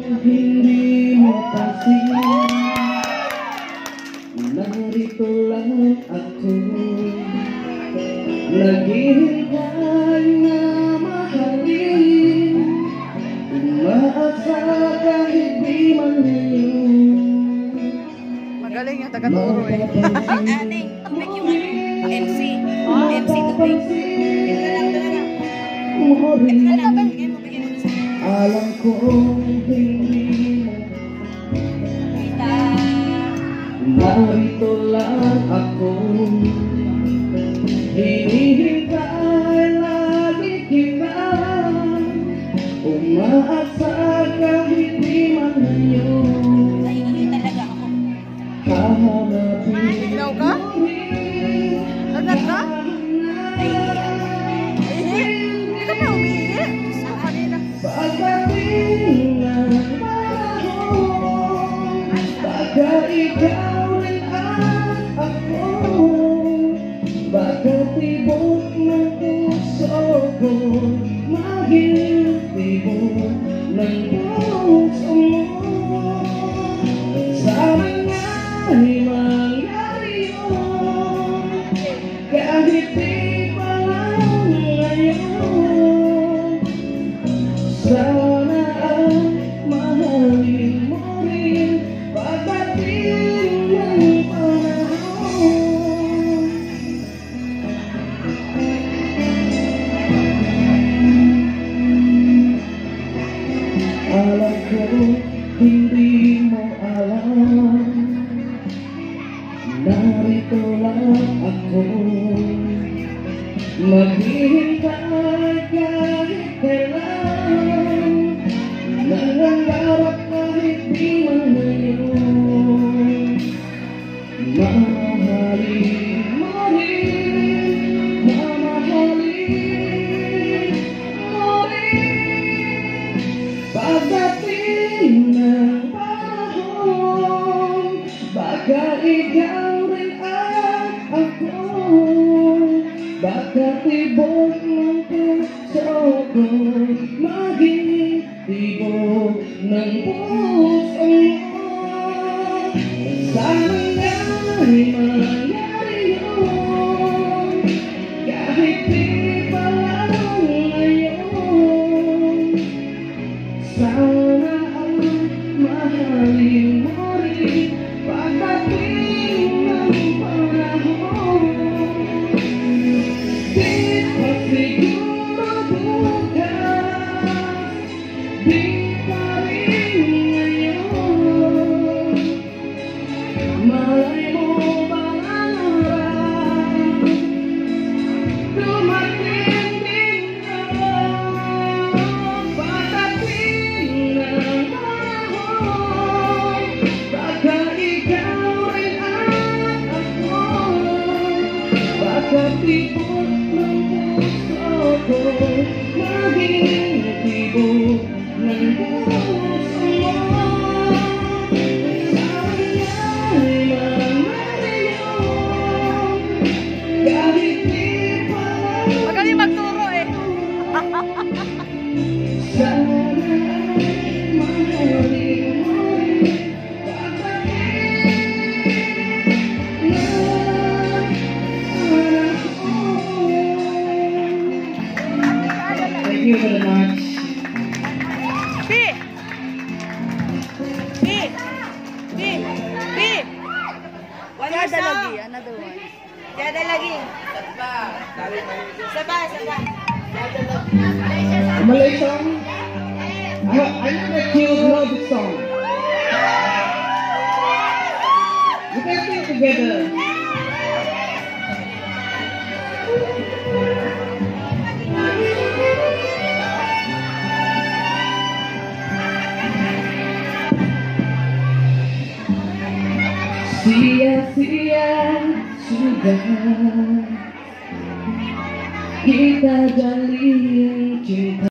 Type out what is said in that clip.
hindi mo pansin, narito lang ako, naghihintay na mahalin, umaasa kahit di man ngayon. Magaling yung taga-turo eh. Ate, tubig yung MC. MC tubig. Alam ko hindi mo Kita. narito lang ako, hinihintay lagi kita, umaasa kahit di man ngayon. Naiinit talaga ako. Hahanapin Ilaw ka? Lagnat ka? Hindi ka pa umiiyak. Gusto ko kanina. pagdating ng panahon, baka ikaw rin ang ako, baka tibok ng puso ko, maging tibok ng puso mo. Sana nga'y mangyari yun, kahit di pa lang ngayon. Sana ang mahalin mo rin pagdating ng panahon. Alam ko hindi mo alam, narito lang ako, maghihintay kahit kailan, nangangarap kahit di man ngayon. Mamahalin mo rin, mamahalin mo rin, pagdating ng panahon, baka ikaw rin ang ako, baka tibok ng puso ko, maging tibok ng puso mo. Sana nga'y mangyari yun, kahit di pa lang ngayon. Sana ang mahalin mo rin pagdating ng panahon. Di pa siguro bukas, di pa rin ngayon. Malay mo bang ang oras, dumating din naman, pagdating ng panahon, baka ikaw rin ang ako, baka tibok ng puso ko, maging tibok ng puso mo. Magaling magturo eh. Thank you very much. B. B. B. B. Tiada lagi, another one. Tiada lagi. Sabah. Malay song? I know that you know this song. We can sing together. Sia-sia sudah kita jalin cinta.